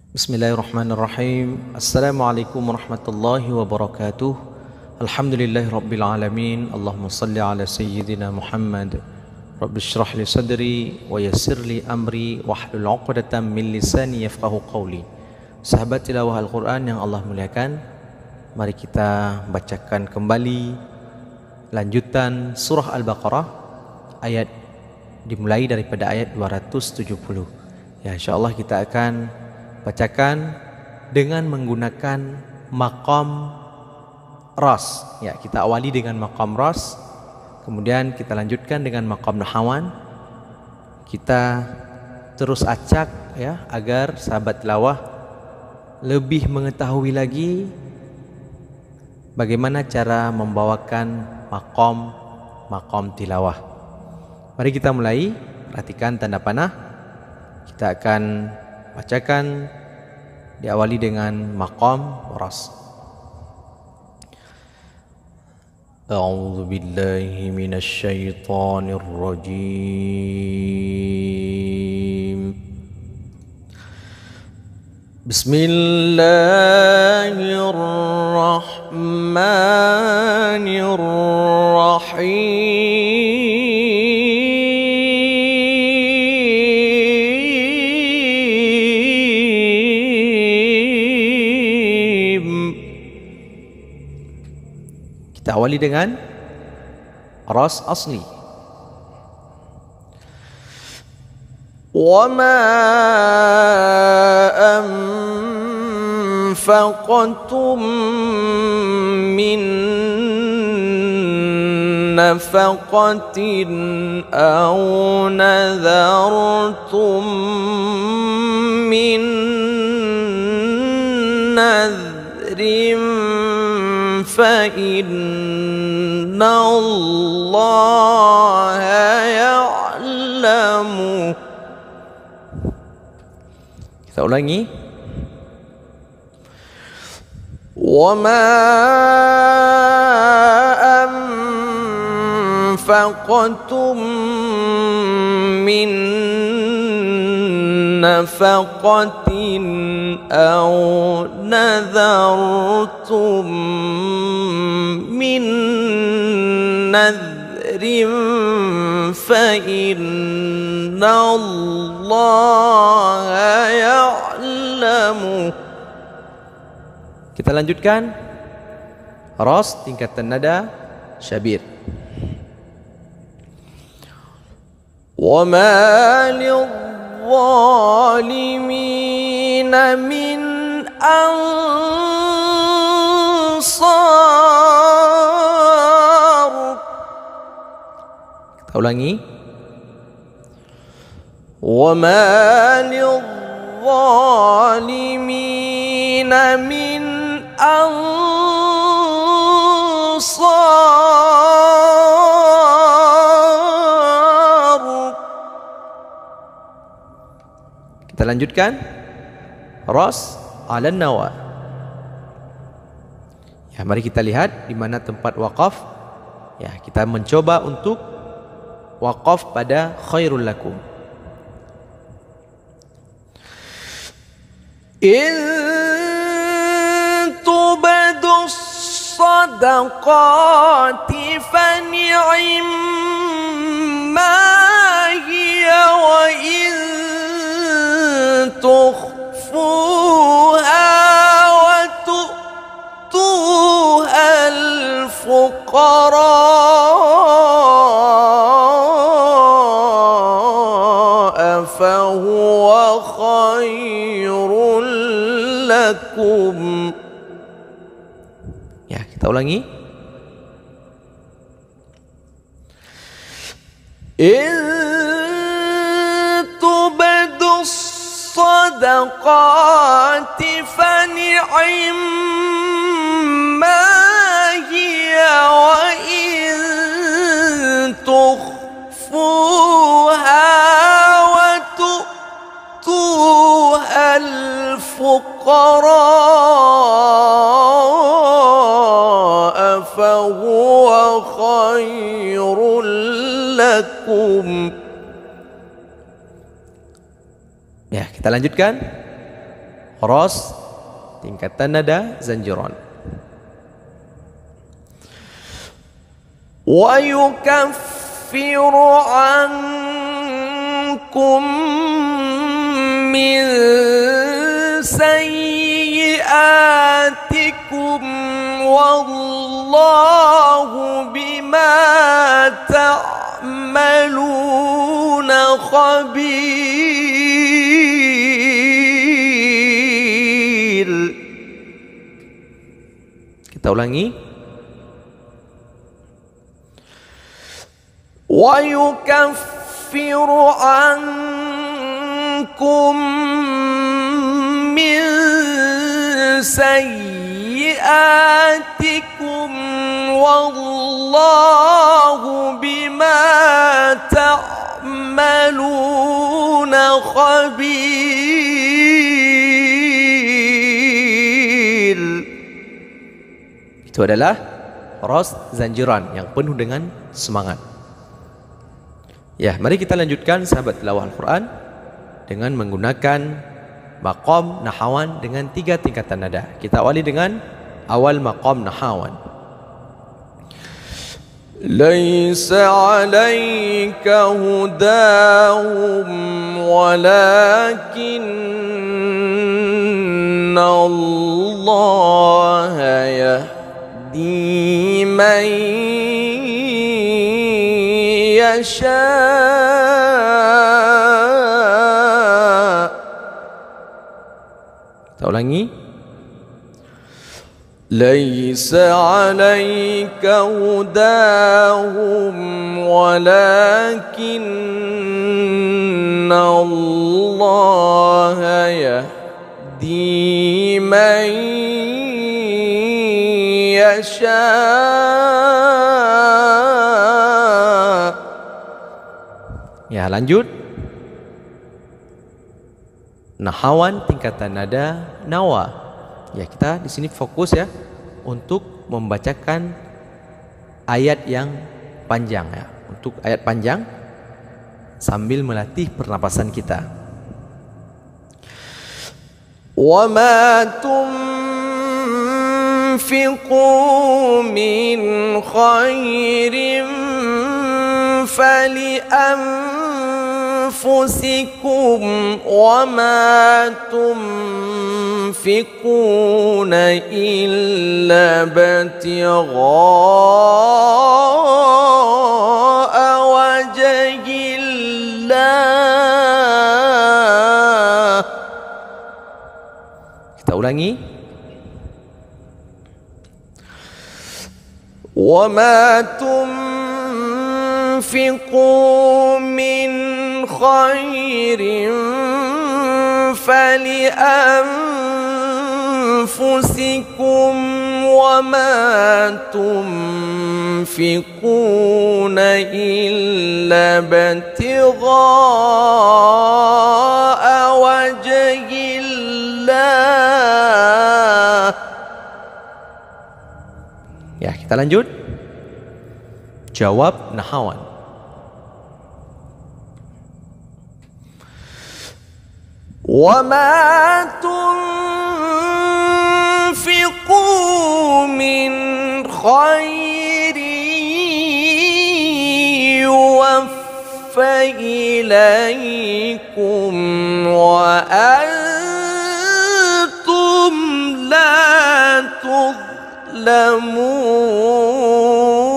Bismillahirrahmanirrahim. Assalamualaikum warahmatullahi wabarakatuh. Alhamdulillahirabbil alamin. Allahumma salli ala sayyidina Muhammad. Rabbi shrah li sadri wa yassir li amri wahlul 'uqdatam min lisani yafqahu qawli. Sahabat tilawah Al-Quran yang Allah muliakan, mari kita bacakan kembali lanjutan surah Al-Baqarah, ayat dimulai daripada ayat 270. Ya, insyaallah kita akan bacakan dengan menggunakan maqam ras. Ya, kita awali dengan maqam ras, kemudian kita lanjutkan dengan maqam nahawan. Kita terus acak ya, agar sahabat tilawah lebih mengetahui lagi bagaimana cara membawakan maqam tilawah. Mari kita mulai. Perhatikan tanda panah. Kita akan bacakan, diawali dengan maqam ras. A'udzu billahi minasy syaithanir rajim. Bismillahirrahmanirrahim. Kita awali dengan ras asli. Wa ma anfaqtum min nafaqatin aw nadhartum min nadrin فَإِنَّ اللَّهَ يَعْلَمُ. Kita ulangi. وَمَا أَنفَقْتُم مِّن نَّفَقَةٍ أَوْ نَذَرْتُم مِّن نَّذْرٍ فَإِنَّ اللَّهَ يَعْلَمُ. Kita lanjutkan ras tingkatan nada syabir. وَمَا لِلظَّالِمِينَ مِنْ أَنصَارٍ. Kita ulangi. وَمَا لِلظَّالِمِينَ مِنْ أَنصَارٍ. Kita lanjutkan ras ala nawa. Ya, mari kita lihat di mana tempat waqaf. Ya, kita mencoba untuk waqaf pada khairul lakum. In tubadus sadaqati fa ni'imma hiya wa in tukhfuha wa tu'tuha al-fuqara fa huwa khairul lakum. Ya, kita ulangi. In tubadus sadaqati fa ni'imma hiya wa in tukhfuha wa tu'tuha al-fuqara fa huwa khairul lakum. Ya, kita lanjutkan Ras tingkatan nada zanjiran. Wa yukaffiru ankum min sayyi'atikum wallahu bima ta'maluna khabir. Kita ulangi. Wa yukaffiru ankum min sayyi'atikum wallahu bima ta'maluna khabir. Itu adalah ras zanjiran yang penuh dengan semangat. Ya, mari kita lanjutkan sahabat tilawah Al-Quran dengan menggunakan maqam nahawan dengan 3 tingkatan nada. Kita awali dengan awal maqam nahawan. Laisa 'alaika hudahum walakinna Allah yahdi man yasha. Kita ulangi. Laisa 'alaika hudahum walakinna Allah yahdi man yasha. Ya, lanjut. Nahawan tingkatan nada nawa. Ya, kita di sini fokus ya untuk membacakan ayat yang panjang ya. Untuk ayat panjang sambil melatih pernapasan kita. Wa ma tunfiqu min khairin fali أنفسكم وما تنفقون إلا ابتغاء وجه الله. Kita ulangi. وما تنفقوا من خير فلأنفسكم وما تنفقون إلا ابتغاء وجه الله. Ya, kita lanjut. Jawab nahawan. وَمَا تُنْفِقُوا مِنْ خَيْرٍ يُوَفَّ إِلَيْكُمْ وَأَنْتُمْ لَا تُظْلَمُونَ.